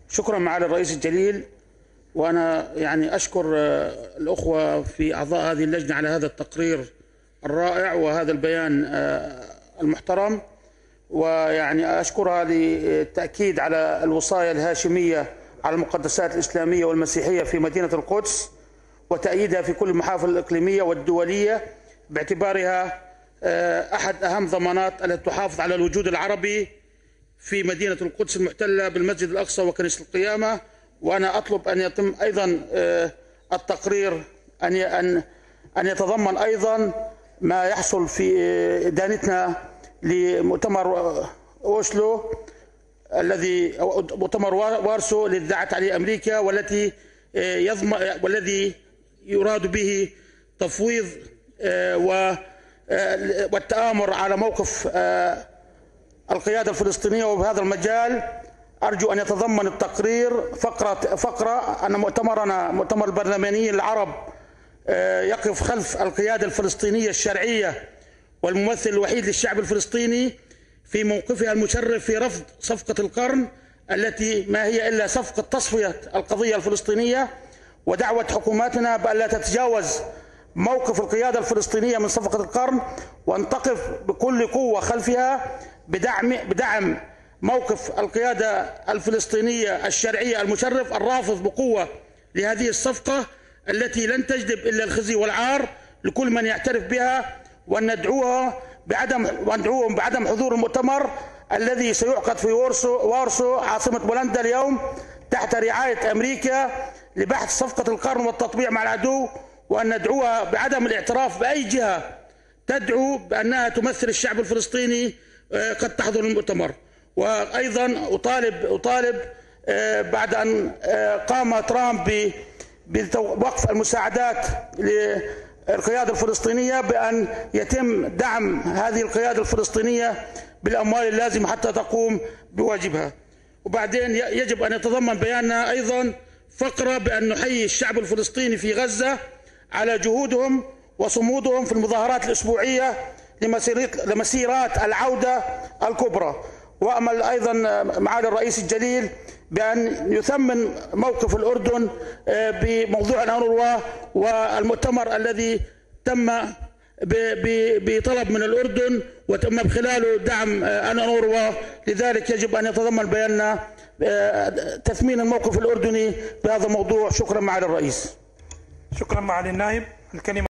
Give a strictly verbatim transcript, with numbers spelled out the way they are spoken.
شكرا معالي الرئيس الجليل، وأنا يعني أشكر الأخوة في أعضاء هذه اللجنة على هذا التقرير الرائع وهذا البيان المحترم، ويعني أشكرها للتأكيد على الوصايا الهاشمية على المقدسات الإسلامية والمسيحية في مدينة القدس وتأييدها في كل المحافل الإقليمية والدولية باعتبارها أحد أهم ضمانات التي تحافظ على الوجود العربي في مدينة القدس المحتلة بالمسجد الأقصى وكنيسة القيامة. وأنا أطلب أن يتم أيضا التقرير أن أن أن يتضمن أيضا ما يحصل في إدانتنا لمؤتمر أوسلو الذي مؤتمر وارسو الذي دعت عليه أمريكا، والتي يضمن والذي يراد به تفويض والتآمر على موقف القيادة الفلسطينية. وبهذا المجال أرجو أن يتضمن التقرير فقرة فقرة أن مؤتمرنا مؤتمر البرلمانيين العرب يقف خلف القيادة الفلسطينية الشرعية والممثل الوحيد للشعب الفلسطيني في موقفها المشرف في رفض صفقة القرن التي ما هي إلا صفقة تصفية القضية الفلسطينية، ودعوة حكوماتنا بأن لا تتجاوز موقف القيادة الفلسطينية من صفقة القرن، وأن تقف بكل قوة خلفها بدعم بدعم موقف القيادة الفلسطينية الشرعية المشرف الرافض بقوة لهذه الصفقة التي لن تجلب إلا الخزي والعار لكل من يعترف بها، وأن ندعوها بعدم وندعوهم بعدم حضور المؤتمر الذي سيعقد في وارسو وارسو عاصمة بولندا اليوم تحت رعاية أمريكا لبحث صفقة القرن والتطبيع مع العدو، وأن ندعوها بعدم الاعتراف بأي جهة تدعو بأنها تمثل الشعب الفلسطيني قد تحضر المؤتمر. وأيضا أطالب أطالب بعد أن قام ترامب بوقف المساعدات للقيادة الفلسطينية بأن يتم دعم هذه القيادة الفلسطينية بالأموال اللازمة حتى تقوم بواجبها. وبعدين يجب أن يتضمن بياننا أيضا فقرة بأن نحيي الشعب الفلسطيني في غزة على جهودهم وصمودهم في المظاهرات الأسبوعية لمسيرات العودة الكبرى. وأمل أيضا معالي الرئيس الجليل بأن يثمن موقف الأردن بموضوع الأونروا والمؤتمر الذي تم بطلب من الأردن وتم بخلاله دعم الأونروا، لذلك يجب أن يتضمن بياننا تثمين الموقف الأردني بهذا الموضوع. شكرا معالي الرئيس. شكرا معالي النائب. الكلمة